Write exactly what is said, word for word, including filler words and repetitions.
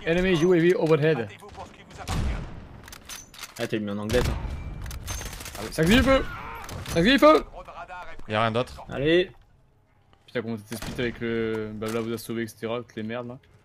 Enemy U A V overhead. Ah, t'as mis en anglais, toi. cinq vies feu cinq vies feu. Y'a rien d'autre. Allez. Putain, comment t'es split avec le blabla vous a sauvé, et cetera. Toutes les merdes là.